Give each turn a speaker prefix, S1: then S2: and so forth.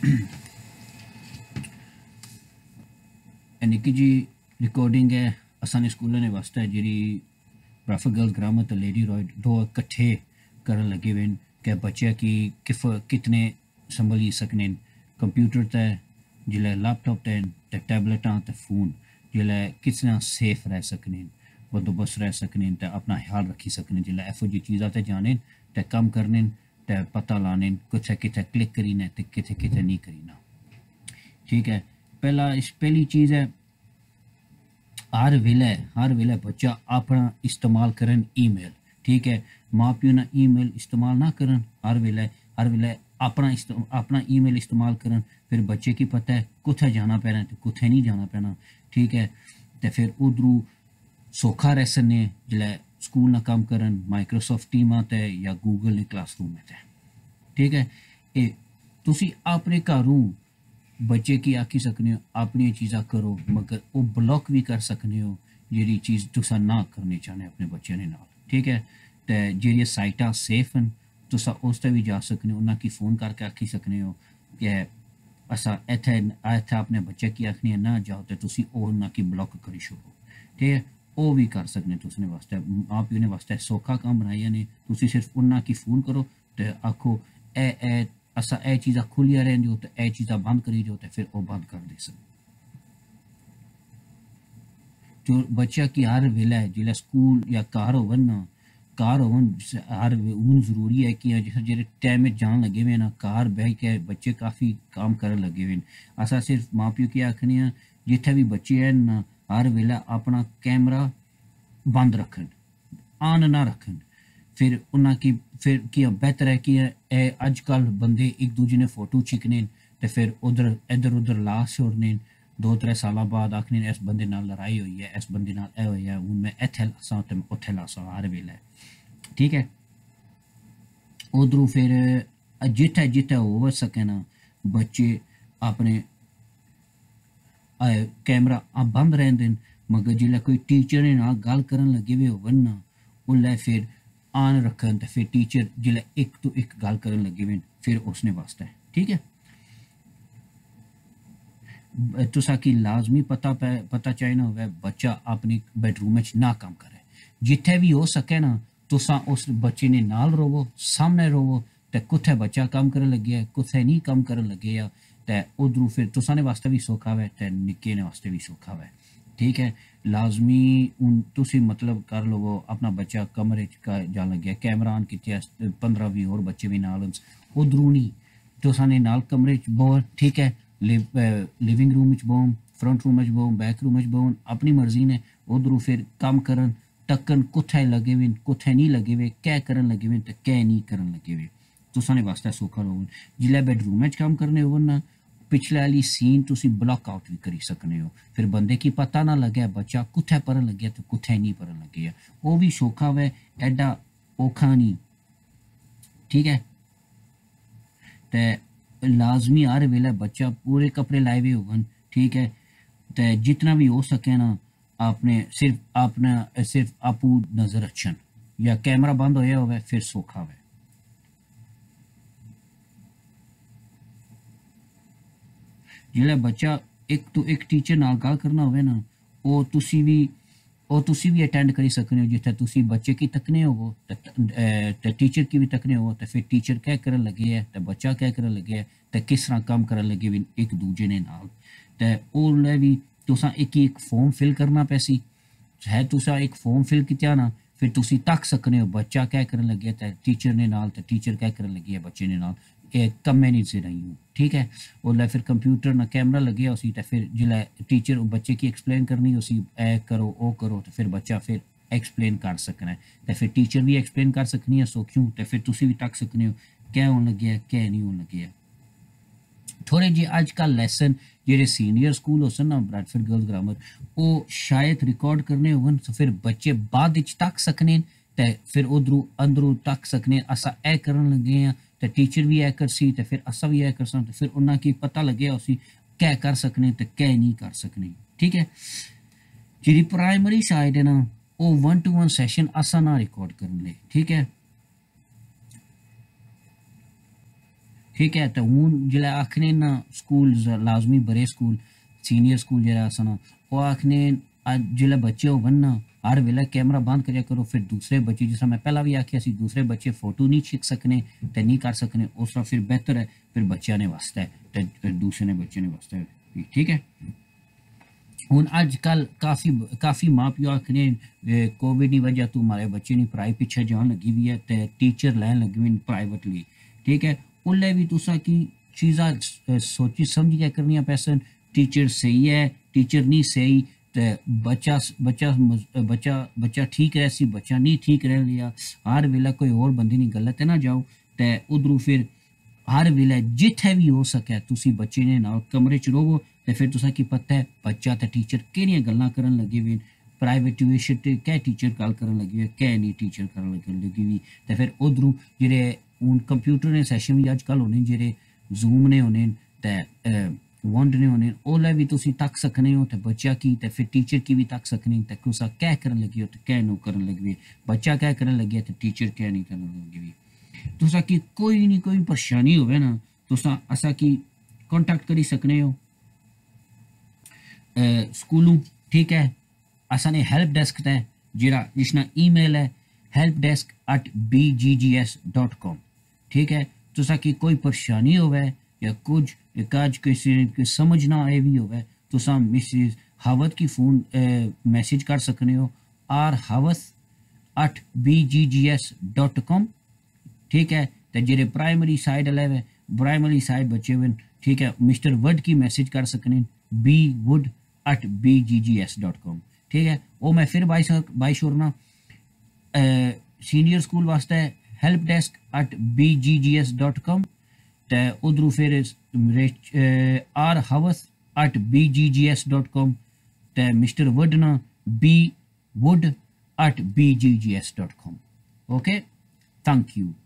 S1: निक्की जी recording है असाने स्कूलों ने वास्ते जी ब्राफर्ड गर्ल्स ग्रामर तो लेडी रॉयड दो इकट्ठे करन लगे हुए कि बच्चे की कितने संभली सकने कंप्यूटर ते जिले लैपटॉप ते टैबलेटां ते फोन जिले कितना सेफ रह सकने बंदोबस्त रह सकने ते अपना ख्याल रखी सकने जिले एफो जी चीज़ां ते जाने ते कम करने ते पता लाने किथे किथे क्लिक करीने ते किथे किथे नहीं करीना। ठीक है, पहली चीज़ है हर वेले बच्चा अपना इस्तेमाल करन ईमेल। ठीक है, माँ प्यो ना ईमेल इस्तेमाल ना करन हर वेले अपना ईमेल इस्तेमाल करन। फिर बच्चे की पता है कुत्थे जाना पैना ते कुत्थे नहीं जाना पैना। ठीक है, तो फिर उधरू सौखा रह सकने जिले स्कूल ना काम करन माइक्रोसॉफ्ट टीम ते या गूगल ने क्लासरूम ते। ठीक है, ये तुसी अपने घरों बच्चे की आखी सकने हो अपनी चीज़ां करो मगर वो ब्लॉक भी कर सकने हो जी चीज़ तुसा ना करनी चाहने अपने बच्चे ने नाल। ठीक है, तो जी साइटां सेफ न तुसा उस ते भी जा सकने हो उन्हें की फ़ोन करके आखी सकने हो कि असा इत्थे अपने बच्चे की आखनी ना जाओ तो तुसी उन्हें की ब्लॉक करी छोड़ो। ठीक है, वो भी कर सकने तुसने वास्ते माँ प्यो ने वास्ते सौखा काम बनाया ने तुसी सिर्फ उन्हें की फ़ोन करो तो आखो ए असा ए चीज़ां खुलियां रहंदियों तो ए चीज़ां बंद करी जो तो फिर वो बंद कर दे सन। जो बच्चा की हर वेले जिले स्कूल या कार होवन हर हूँ जरूरी है कि जिस जेह्ड़े टाइम जान लगे हुए ना कार बह के बच्चे काफ़ी काम करन लगे हुए असा सिर्फ माँ प्यो की आखने हैं जिथे भी बच्चे हैं ना हर वेले अपना कैमरा बंद रखन ऑन ना रखन। फिर उन्हें की फिर क्या बेहतर है कि अजकल बंदे एक दूजे ने फोटो छिकने तो फिर उधर इधर उधर ला छोड़ने 2-3 साल बाद आखने इस बंदे नाल लड़ाई हुई है इस बंदे नाल ए होया हूँ मैं इत्थे लासा ते उत्थे लासा हर वेले। ठीक है, उधरों फिर जिथे जिथे हो सके ना बच्चे अपने कैमरा बंद रहंदे मगर जिल्लै कोई टीचर ने नाल गल करन लगे हुए होवन ना उल्लै फिर ऑन रखन ते फिर टीचर जिल्लै एक तो एक गल करन लगे हुए फिर उसने वास्ते। ठीक है, तुसा की लाजमी पता चाहिए होवे बच्चा अपनी बेडरूम में ना काम करे जिथे भी हो सके ना तुसा उस बच्चे ने नाल रोवो सामने रोवो ते कुत्थे बच्चा काम करन लगे है कुत्थे नहीं काम करन लगे है ते उधरों फिर तुसा ने वास्ते भी सौखा है ते निक्के ने वास्ते भी सौखा है। ठीक है, लाजमी तुसी मतलब कर लो अपना बच्चा कमरे च जान लगे कैमरा ऑन किते 15-20 और बच्चे भी नाल उधरों नहीं तुसा ने नाल कमरे च बो। ठीक है, लिविंग रूम च बोन फ्रंट रूम च बोन बैक रूम च बोन अपनी मर्जी ने उधरों फिर काम करन टक्कन कुत्थे लगे हुए कुत्थे नहीं लगे हुए कै करन लगे हुए ते कै नहीं करन लगे हुए तुसा ने वास्ते सौखा होवन। जिल्लै बेडरूम च काम करने होवन ना पिछले वाली सीन तुसी ब्लॉक आउट भी करी सकने हो फिर बंदे की पता ना लगे बच्चा कुत्थे पढ़न लगे तो कुत्थे नहीं पढ़न लगे है वो भी सौखा है एडा औखा नहीं। ठीक है, तो लाजमी हर वेले बच्चा पूरे कपड़े लाए हुए होवन। ठीक है, तो जितना भी हो सके ना आपने सिर्फ आपू नजर रखन या कैमरा बंद होया होवे फिर सौखा है। जिल्लै बच्चा एक तो एक टीचर नाल गल करना होवे ना वो तुसी भी अटेंड करी सकने हो जिथे तुसी बच्चे की तकने हो ते टीचर की भी तकने हो तो फिर टीचर क्या करन लगे है तो बच्चा क्या करन लगे है तो किस तरह काम करन लगे भी एक दूजे ने नाल तो ओल्लै भी तुसा एक फॉर्म फिल करना पैसी है तुसा एक फॉर्म फिल किया ना फिर तुसी तक सकने हो बच्चा क्या करन लगे तो टीचर ने नाल तो टीचर क्या करन लगी है बच्चे ने नाल कम्मे नहीं से रही हूँ। ठीक है, और फिर कंप्यूटर ना कैमरा लगे उसी तो फिर जिला टीचर बच्चे की एक्सप्लेन करनी उसी ए करो ओ करो तो फिर बच्चा फिर एक्सप्लेन कर सकना है तो फिर टीचर भी एक्सप्लेन कर सकनी है सो क्यों तो फिर तुसी भी तक सकने हो क्या होने लगे है क्या नहीं होने लगे है। थोड़े जे अजकल लैसन जेह्ड़े सीनियर स्कूल होसन ना ब्रैडफर्ड गर्ल्स ग्रामर वो शायद रिकॉर्ड करने होवन तो फिर बच्चे बाद विच तक सकने ते फिर उधरों अंदरों तक सकने असा ए करन लगे हैं तो टीचर भी ए कर सी तो फिर असा भी ए कर सा तो फिर उन्हें की पता लगे उसी क्या कर सकने तो क्या नहीं कर सकने। ठीक है, जी प्राइमरी साइड है ना वो 1-to-1 सैशन असा ना रिकॉर्ड करन ले। ठीक है, ठीक है। तो हूँ जिसलै आखने ना स्कूल लाजमी बड़े स्कूल सीनियर स्कूल जेह्ड़ा अस ना ओह् आखने जिसलै बच्चे होङन ना हर वेल्लै कैमरा बंद करिया करो, फिर दूसरे बच्चे जिस मैं पहला भी आखेआ सी दूसरे बच्चे फोटो नहीं खिच्च सकने ते नहीं कर सकने, उस तरह फिर बेहतर है फिर बच्चों ने वास्ते ते फिर दूसरे ने बच्चे ने वास्ते। ठीक है। हूँ अजकल काफ़ी काफ़ी माँ प्यो आखने कोविड की वजह तो हमारे बच्चे की पढ़ाई पिछे जान लगी हुई है तो टीचर लैन लगे हुए प्राइवेटली। ठीक है। उसलै भी तुसा की चीज़ां सोची समझियै करनियां पैसन। टीचर सही है टीचर नहीं सही तो बच्चा बच्चा बच्चा बच्चा ठीक रह सी बच्चा नहीं ठीक रह लिया हर वेला कोई और बंदे की गलत है ना जाओ तो उधरों फिर हर वेले जिथे भी हो सके तुसी बच्चे ने नाल कमरे च रवो तो फिर तुसा की पता है बच्चा तो टीचर केड़ियां गल्लां करन लगे हुए प्राइवेट ट्यूशन ते कै टीचर गल करन लगी हुई कै नहीं टीचर करन लगी हुई तो फिर उधरों जेह्ड़े हून कंप्यूटर ने सैशन भी अजकल होने जेह्ड़े जूम ने होने ते वंड ने होने ओल्लै भी तुसी तक सकने हो तो बच्चा की तो फिर टीचर की भी तक सकने तो तुसा कै करन लगी हो तो कै नो करन लगी हुई बच्चा कै करन लगी है तो टीचर कै नहीं करन लगी हुई। तुसा की कोई नहीं कोई परेशानी होवे ना तुसा असा की कांटेक्ट करी सकने हो स्कूलों। ठीक है। असा ने हेल्प डेस्क ते जेड़ा जिसना ईमेल है helpdesk@bggs.com। ठीक है। तुसा की कोई परेशानी होवे या कुछ काज किसी ने समझ ना आए भी होवे तुसा मिसेस हावत की फोन मैसेज कर सकने हो rhawat@bggs.com। ठीक है। तो जेरे प्राइमरी साइड अले प्राइमरी साइड बच्चे हुए ठीक है मिस्टर वुड की मैसेज कर सकने bwood@bggs.com। ठीक है। वो मैं फिर बाई छोड़ना सीनियर स्कूल वास्ते helpdesk@bggs.com तो उधरों फिर rhawat@bggs.com तो मिस्टर वुड ना bwood@bggs.com। ओके। Thank you.